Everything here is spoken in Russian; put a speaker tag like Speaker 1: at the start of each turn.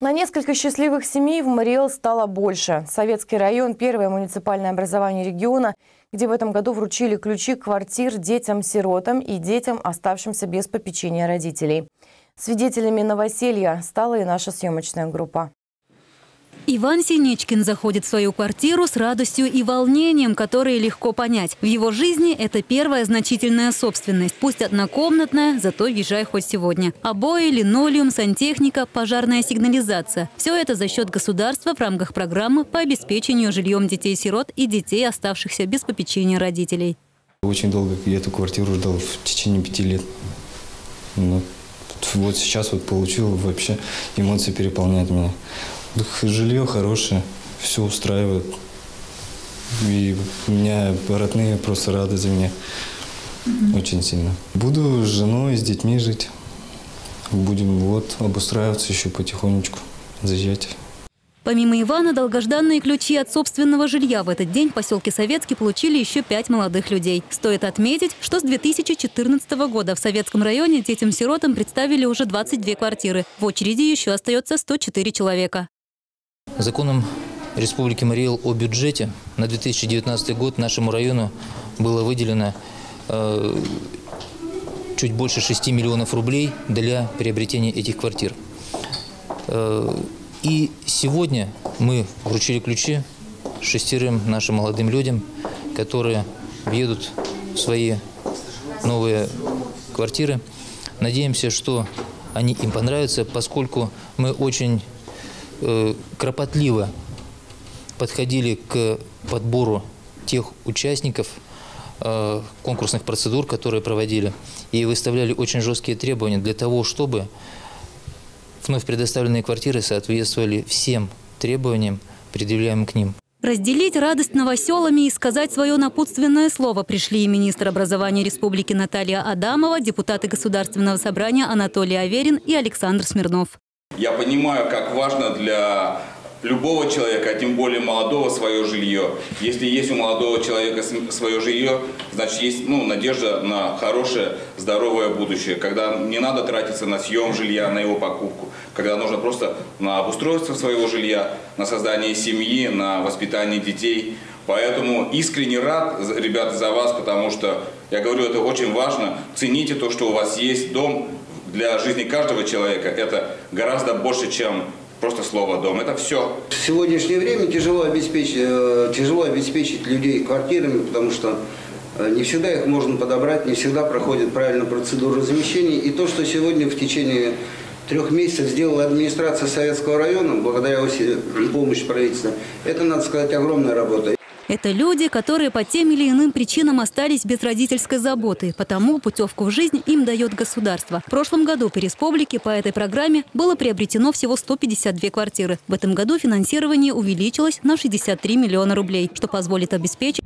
Speaker 1: На несколько счастливых семей в Мариэл стало больше. Советский район – первое муниципальное образование региона, где в этом году вручили ключи квартир детям-сиротам и детям, оставшимся без попечения родителей. Свидетелями новоселья стала и наша съемочная группа.
Speaker 2: Иван Синичкин заходит в свою квартиру с радостью и волнением, которые легко понять. В его жизни это первая значительная собственность. Пусть однокомнатная, зато въезжай хоть сегодня. Обои, линолеум, сантехника, пожарная сигнализация. Все это за счет государства в рамках программы по обеспечению жильем детей-сирот и детей, оставшихся без попечения родителей.
Speaker 3: Очень долго я эту квартиру ждал, в течение 5 лет. Но вот сейчас вот получил, вообще эмоции переполняют меня. Жилье хорошее, все устраивает. И меня родные просто рады за меня. Очень сильно. Буду с женой, с детьми жить. Будем вот обустраиваться еще потихонечку, заезжать.
Speaker 2: Помимо Ивана, долгожданные ключи от собственного жилья в этот день в поселке Советский получили еще 5 молодых людей. Стоит отметить, что с 2014 года в Советском районе детям-сиротам представили уже 22 квартиры. В очереди еще остается 104 человека.
Speaker 4: Законом Республики Мариэл о бюджете на 2019 год нашему району было выделено чуть больше 6 миллионов рублей для приобретения этих квартир. И сегодня мы вручили ключи 6 нашим молодым людям, которые въедут в свои новые квартиры. Надеемся, что они им понравятся, поскольку мы очень кропотливо подходили к подбору тех участников конкурсных процедур, которые проводили, и выставляли очень жесткие требования для того, чтобы вновь предоставленные квартиры соответствовали всем требованиям, предъявляемым к ним.
Speaker 2: Разделить радость новоселами и сказать свое напутственное слово пришли и министр образования республики Наталья Адамова, депутаты Государственного собрания Анатолий Аверин и Александр Смирнов.
Speaker 5: Я понимаю, как важно для любого человека, а тем более молодого, свое жилье. Если есть у молодого человека свое жилье, значит есть надежда на хорошее, здоровое будущее. Когда не надо тратиться на съем жилья, на его покупку. Когда нужно просто на обустройство своего жилья, на создание семьи, на воспитание детей. Поэтому искренне рад, ребята, за вас, потому что, я говорю, это очень важно. Цените то, что у вас есть. Дом для жизни каждого человека – это гораздо больше, чем просто слово «дом». Это все.
Speaker 6: В сегодняшнее время тяжело обеспечить людей квартирами, потому что не всегда их можно подобрать, не всегда проходит правильно процедуру размещения. И то, что сегодня в течение 3 месяцев сделала администрация Советского района, благодаря помощи правительства, это, надо сказать, огромная работа.
Speaker 2: Это люди, которые по тем или иным причинам остались без родительской заботы. Потому путевку в жизнь им дает государство. В прошлом году по республике по этой программе было приобретено всего 152 квартиры. В этом году финансирование увеличилось на 63 миллиона рублей, что позволит обеспечить